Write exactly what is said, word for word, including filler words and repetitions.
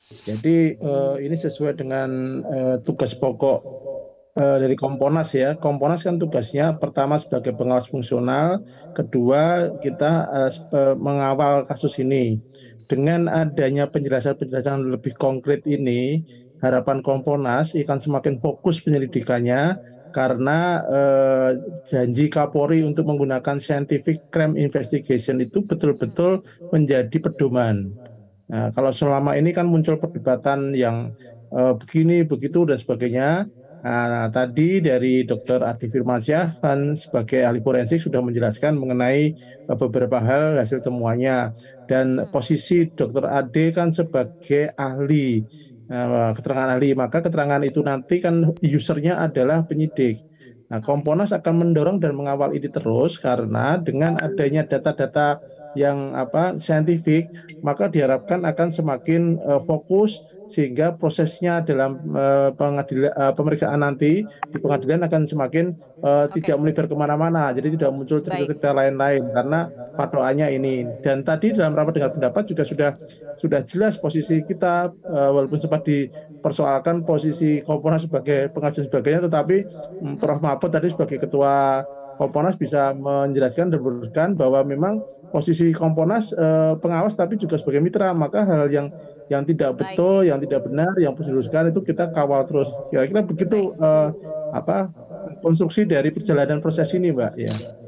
Jadi eh, ini sesuai dengan eh, tugas pokok eh, dari Komponas ya. Komponas kan tugasnya pertama sebagai pengawas fungsional, kedua kita eh, sep- eh, mengawal kasus ini. Dengan adanya penjelasan-penjelasan lebih konkret ini, harapan Komponas akan semakin fokus penyelidikannya karena eh, janji Kapolri untuk menggunakan scientific crime investigation itu betul-betul menjadi pedoman. Nah, kalau selama ini kan muncul perdebatan yang eh, begini, begitu, dan sebagainya. Nah, tadi dari Dokter Adi Firmansyah kan sebagai ahli forensik sudah menjelaskan mengenai eh, beberapa hal hasil temuannya. Dan posisi Dokter Ade kan sebagai ahli, eh, keterangan ahli, maka keterangan itu nanti kan usernya adalah penyidik. Nah, Oke, Komponas akan mendorong dan mengawal ini terus karena dengan adanya data-data yang apa saintifik maka diharapkan akan semakin eh, fokus sehingga prosesnya dalam eh, pengadilan eh, pemeriksaan nanti di pengadilan akan semakin eh, tidak oke, melebar kemana-mana, jadi tidak muncul baik, cerita-cerita lain-lain karena patokannya ini. Dan tadi dalam rapat dengar pendapat juga sudah sudah jelas posisi kita eh, walaupun sempat dipersoalkan posisi Komponas sebagai pengajuan sebagainya, tetapi mm, Prof Mahfud tadi sebagai ketua Komponas bisa menjelaskan dan meneruskan bahwa memang posisi Komponas eh, pengawas tapi juga sebagai mitra, maka hal yang yang tidak baik, betul, yang tidak benar, yang perlu diluruskan itu kita kawal terus. Kira-kira baik. begitu eh, apa konstruksi dari perjalanan proses ini, Mbak. Ya.